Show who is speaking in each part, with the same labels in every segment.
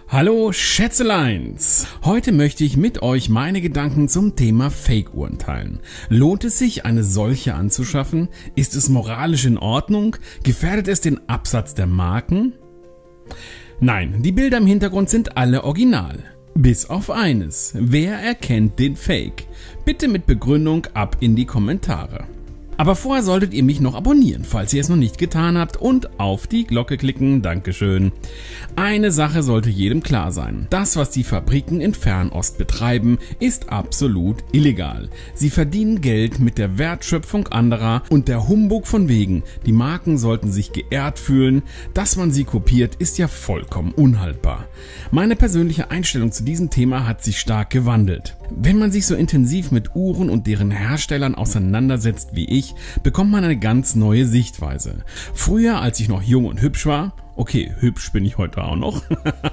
Speaker 1: Hallo Schätzeleins! Heute möchte ich mit euch meine Gedanken zum Thema Fake-Uhren teilen. Lohnt es sich, eine solche anzuschaffen? Ist es moralisch in Ordnung? Gefährdet es den Absatz der Marken? Nein, die Bilder im Hintergrund sind alle original. Bis auf eines. Wer erkennt den Fake? Bitte mit Begründung ab in die Kommentare. Aber vorher solltet ihr mich noch abonnieren, falls ihr es noch nicht getan habt, und auf die Glocke klicken. Dankeschön. Eine Sache sollte jedem klar sein. Das, was die Fabriken in Fernost betreiben, ist absolut illegal. Sie verdienen Geld mit der Wertschöpfung anderer und der Humbug von wegen. Die Marken sollten sich geehrt fühlen. Dass man sie kopiert, ist ja vollkommen unhaltbar. Meine persönliche Einstellung zu diesem Thema hat sich stark gewandelt. Wenn man sich so intensiv mit Uhren und deren Herstellern auseinandersetzt wie ich, bekommt man eine ganz neue Sichtweise. Früher, als ich noch jung und hübsch war, okay, hübsch bin ich heute auch noch,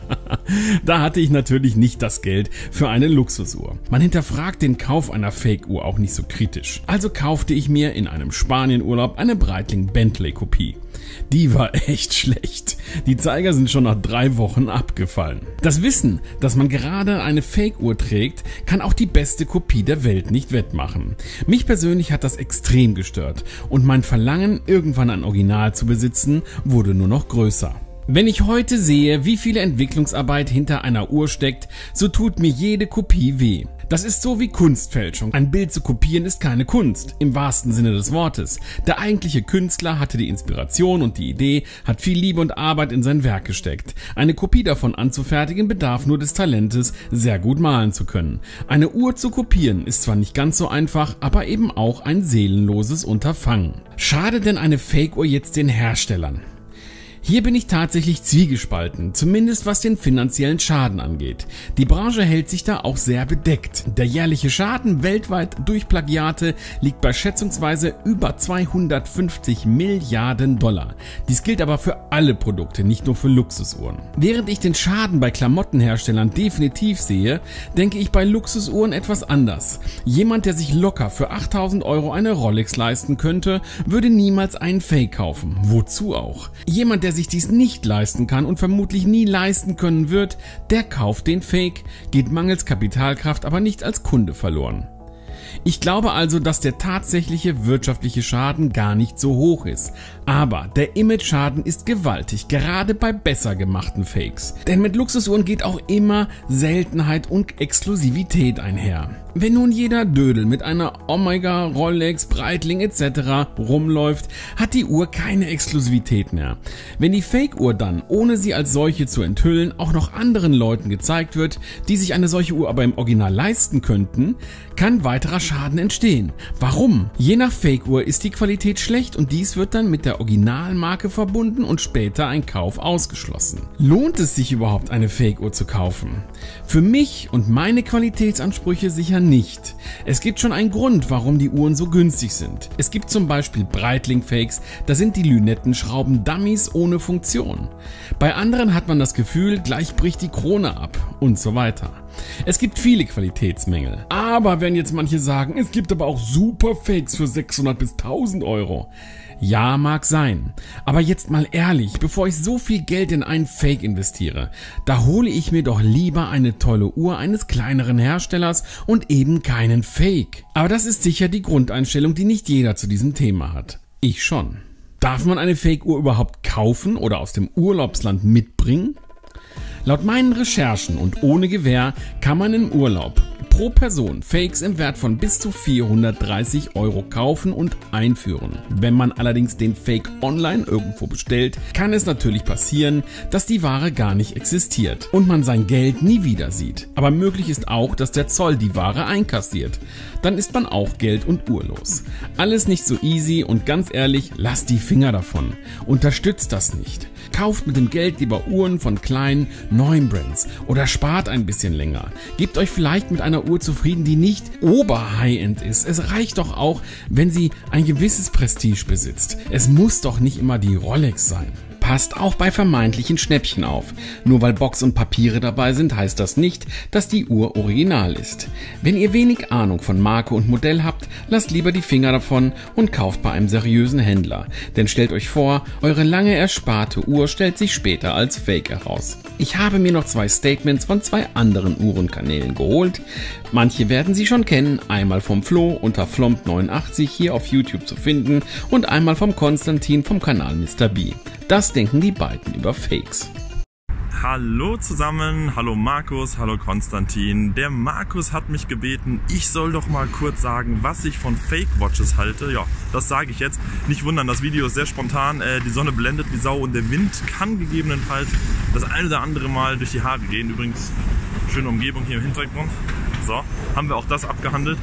Speaker 1: da hatte ich natürlich nicht das Geld für eine Luxusuhr. Man hinterfragt den Kauf einer Fake-Uhr auch nicht so kritisch. Also kaufte ich mir in einem Spanienurlaub eine Breitling Bentley-Kopie. Die war echt schlecht. Die Zeiger sind schon nach 3 Wochen abgefallen. Das Wissen, dass man gerade eine Fake-Uhr trägt, kann auch die beste Kopie der Welt nicht wettmachen. Mich persönlich hat das extrem gestört und mein Verlangen, irgendwann ein Original zu besitzen, wurde nur noch größer. Wenn ich heute sehe, wie viel Entwicklungsarbeit hinter einer Uhr steckt, so tut mir jede Kopie weh. Das ist so wie Kunstfälschung. Ein Bild zu kopieren ist keine Kunst, im wahrsten Sinne des Wortes. Der eigentliche Künstler hatte die Inspiration und die Idee, hat viel Liebe und Arbeit in sein Werk gesteckt. Eine Kopie davon anzufertigen bedarf nur des Talentes, sehr gut malen zu können. Eine Uhr zu kopieren ist zwar nicht ganz so einfach, aber eben auch ein seelenloses Unterfangen. Schadet denn eine Fake-Uhr jetzt den Herstellern? Hier bin ich tatsächlich zwiegespalten, zumindest was den finanziellen Schaden angeht. Die Branche hält sich da auch sehr bedeckt. Der jährliche Schaden weltweit durch Plagiate liegt bei schätzungsweise über 250 Milliarden $. Dies gilt aber für alle Produkte, nicht nur für Luxusuhren. Während ich den Schaden bei Klamottenherstellern definitiv sehe, denke ich bei Luxusuhren etwas anders. Jemand, der sich locker für 8.000 € eine Rolex leisten könnte, würde niemals einen Fake kaufen. Wozu auch? Jemand, der sich dies nicht leisten kann und vermutlich nie leisten können wird, der kauft den Fake, geht mangels Kapitalkraft aber nicht als Kunde verloren. Ich glaube also, dass der tatsächliche wirtschaftliche Schaden gar nicht so hoch ist. Aber der Image-Schaden ist gewaltig, gerade bei besser gemachten Fakes. Denn mit Luxusuhren geht auch immer Seltenheit und Exklusivität einher. Wenn nun jeder Dödel mit einer Omega, Rolex, Breitling etc. rumläuft, hat die Uhr keine Exklusivität mehr. Wenn die Fake-Uhr dann, ohne sie als solche zu enthüllen, auch noch anderen Leuten gezeigt wird, die sich eine solche Uhr aber im Original leisten könnten, kann weiterer Schaden entstehen. Warum? Je nach Fake-Uhr ist die Qualität schlecht und dies wird dann mit der Originalmarke verbunden und später ein Kauf ausgeschlossen. Lohnt es sich überhaupt, eine Fake-Uhr zu kaufen? Für mich und meine Qualitätsansprüche sicher nicht. Es gibt schon einen Grund, warum die Uhren so günstig sind. Es gibt zum Beispiel Breitling-Fakes, da sind die Lünettenschrauben Dummies ohne Funktion. Bei anderen hat man das Gefühl, gleich bricht die Krone ab und so weiter. Es gibt viele Qualitätsmängel. Aber wenn jetzt manche sagen, es gibt aber auch super Fakes für 600 bis 1000 €. Ja, mag sein. Aber jetzt mal ehrlich, bevor ich so viel Geld in einen Fake investiere, da hole ich mir doch lieber eine tolle Uhr eines kleineren Herstellers und eben keinen Fake. Aber das ist sicher die Grundeinstellung, die nicht jeder zu diesem Thema hat. Ich schon. Darf man eine Fake-Uhr überhaupt kaufen oder aus dem Urlaubsland mitbringen? Laut meinen Recherchen und ohne Gewähr kann man im Urlaub pro Person Fakes im Wert von bis zu 430 € kaufen und einführen. Wenn man allerdings den Fake online irgendwo bestellt, kann es natürlich passieren, dass die Ware gar nicht existiert und man sein Geld nie wieder sieht. Aber möglich ist auch, dass der Zoll die Ware einkassiert. Dann ist man auch Geld- und Uhr los. Alles nicht so easy und ganz ehrlich, lasst die Finger davon. Unterstützt das nicht. Kauft mit dem Geld lieber Uhren von kleinen, neuen Brands oder spart ein bisschen länger. Gebt euch vielleicht mit einer Uhr zufrieden, die nicht Ober-High-End ist. Es reicht doch auch, wenn sie ein gewisses Prestige besitzt. Es muss doch nicht immer die Rolex sein. Passt auch bei vermeintlichen Schnäppchen auf. Nur weil Box und Papiere dabei sind, heißt das nicht, dass die Uhr original ist. Wenn ihr wenig Ahnung von Marke und Modell habt, lasst lieber die Finger davon und kauft bei einem seriösen Händler. Denn stellt euch vor, eure lange ersparte Uhr stellt sich später als Fake heraus. Ich habe mir noch 2 Statements von 2 anderen Uhrenkanälen geholt. Manche werden sie schon kennen, einmal vom Flo unter Flomp89 hier auf YouTube zu finden und einmal vom Konstantin vom Kanal Mr. B. Das denken die beiden über Fakes.
Speaker 2: Hallo zusammen, hallo Markus, hallo Konstantin. Der Markus hat mich gebeten, ich soll doch mal kurz sagen, was ich von Fake Watches halte. Ja, das sage ich jetzt. Nicht wundern, das Video ist sehr spontan. Die Sonne blendet wie Sau und der Wind kann gegebenenfalls das ein oder andere Mal durch die Haare gehen. Übrigens, schöne Umgebung hier im Hintergrund. So, haben wir auch das abgehandelt.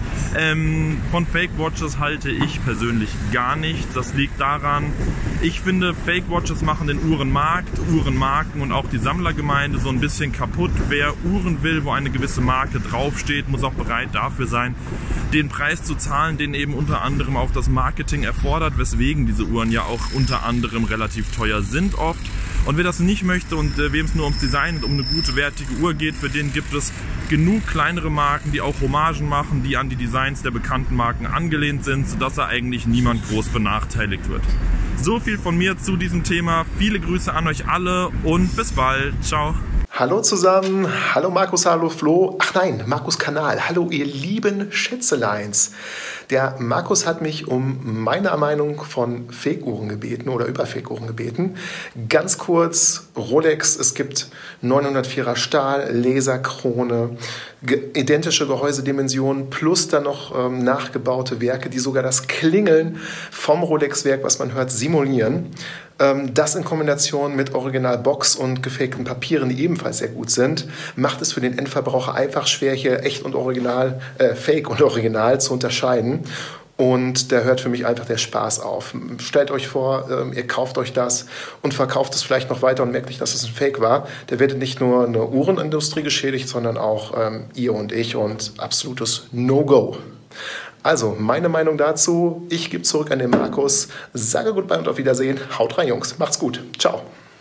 Speaker 2: Von Fake Watches halte ich persönlich gar nichts. Das liegt daran, ich finde, Fake Watches machen den Uhrenmarkt, Uhrenmarken und auch die Sammlergemeinde so ein bisschen kaputt. Wer Uhren will, wo eine gewisse Marke draufsteht, muss auch bereit dafür sein, den Preis zu zahlen, den eben unter anderem auch das Marketing erfordert, weswegen diese Uhren ja auch unter anderem relativ teuer sind oft. Und wer das nicht möchte und wem es nur ums Design und um eine gute, wertige Uhr geht, für den gibt es genug kleinere Marken, die auch Hommagen machen, die an die Designs der bekannten Marken angelehnt sind, sodass da eigentlich niemand groß benachteiligt wird. So viel von mir zu diesem Thema. Viele Grüße an euch alle und bis bald. Ciao.
Speaker 3: Hallo zusammen, hallo Markus, hallo Flo. Ach nein, Markus Kanal. Hallo ihr lieben Schätzeleins. Der Markus hat mich um meine Meinung von Fake-Uhren gebeten oder über Fake-Uhren gebeten. Ganz kurz, Rolex, es gibt 904er Stahl, Laserkrone, identische Gehäusedimensionen plus dann noch nachgebaute Werke, die sogar das Klingeln vom Rolex-Werk, was man hört, simulieren. Das in Kombination mit Originalbox und gefakten Papieren, die ebenfalls sehr gut sind, macht es für den Endverbraucher einfach schwer, hier echt und original, Fake und Original zu unterscheiden. Und da hört für mich einfach der Spaß auf. Stellt euch vor, ihr kauft euch das und verkauft es vielleicht noch weiter und merkt nicht, dass es ein Fake war. Da wird nicht nur eine Uhrenindustrie geschädigt, sondern auch ihr und ich und absolutes No-Go. Also, meine Meinung dazu, ich gebe zurück an den Markus, sage Goodbye und auf Wiedersehen. Haut rein, Jungs. Macht's gut. Ciao.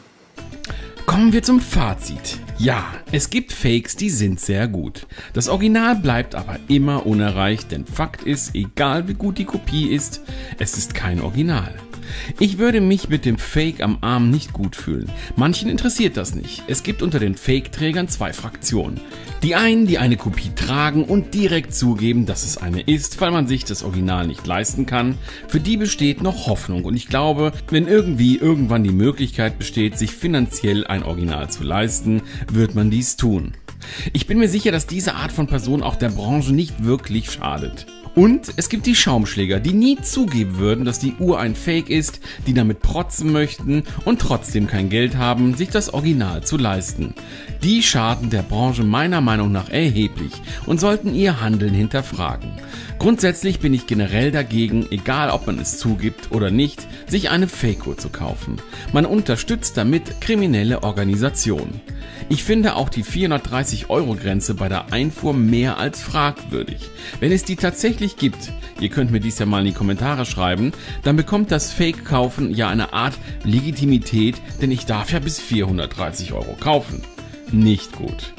Speaker 1: Kommen wir zum Fazit. Ja, es gibt Fakes, die sind sehr gut. Das Original bleibt aber immer unerreicht, denn Fakt ist, egal wie gut die Kopie ist, es ist kein Original. Ich würde mich mit dem Fake am Arm nicht gut fühlen. Manchen interessiert das nicht. Es gibt unter den Fake-Trägern 2 Fraktionen. Die einen, die eine Kopie tragen und direkt zugeben, dass es eine ist, weil man sich das Original nicht leisten kann. Für die besteht noch Hoffnung und ich glaube, wenn irgendwann die Möglichkeit besteht, sich finanziell ein Original zu leisten, wird man dies tun. Ich bin mir sicher, dass diese Art von Person auch der Branche nicht wirklich schadet. Und es gibt die Schaumschläger, die nie zugeben würden, dass die Uhr ein Fake ist, die damit protzen möchten und trotzdem kein Geld haben, sich das Original zu leisten. Die schaden der Branche meiner Meinung nach erheblich und sollten ihr Handeln hinterfragen. Grundsätzlich bin ich generell dagegen, egal ob man es zugibt oder nicht, sich eine Fake-Uhr zu kaufen. Man unterstützt damit kriminelle Organisationen. Ich finde auch die 430-Euro-Grenze bei der Einfuhr mehr als fragwürdig. Wenn es die tatsächlich gibt, ihr könnt mir dies ja mal in die Kommentare schreiben, dann bekommt das Fake-Kaufen ja eine Art Legitimität, denn ich darf ja bis 430 Euro kaufen. Nicht gut.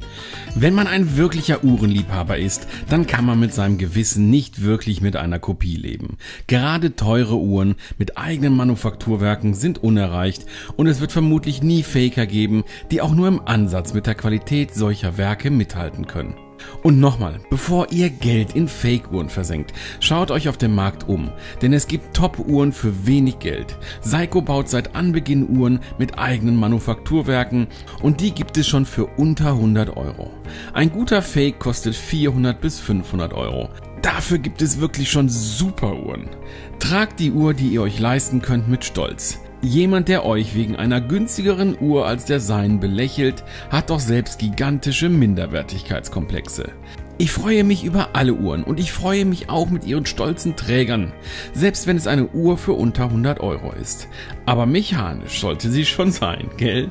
Speaker 1: Wenn man ein wirklicher Uhrenliebhaber ist, dann kann man mit seinem Gewissen nicht wirklich mit einer Kopie leben. Gerade teure Uhren mit eigenen Manufakturwerken sind unerreicht und es wird vermutlich nie Faker geben, die auch nur im Ansatz mit der Qualität solcher Werke mithalten können. Und nochmal, bevor ihr Geld in Fake-Uhren versenkt, schaut euch auf dem Markt um, denn es gibt Top-Uhren für wenig Geld. Seiko baut seit Anbeginn Uhren mit eigenen Manufakturwerken und die gibt es schon für unter 100 Euro. Ein guter Fake kostet 400 bis 500 Euro. Dafür gibt es wirklich schon super Uhren. Tragt die Uhr, die ihr euch leisten könnt, mit Stolz. Jemand, der euch wegen einer günstigeren Uhr als der seinen belächelt, hat doch selbst gigantische Minderwertigkeitskomplexe. Ich freue mich über alle Uhren und ich freue mich auch mit ihren stolzen Trägern, selbst wenn es eine Uhr für unter 100 Euro ist. Aber mechanisch sollte sie schon sein, gell?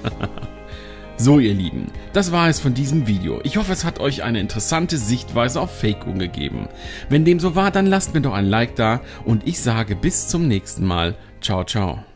Speaker 1: So ihr Lieben, das war es von diesem Video. Ich hoffe, es hat euch eine interessante Sichtweise auf Fake-Uhren gegeben. Wenn dem so war, dann lasst mir doch ein Like da und ich sage bis zum nächsten Mal. Ciao, ciao.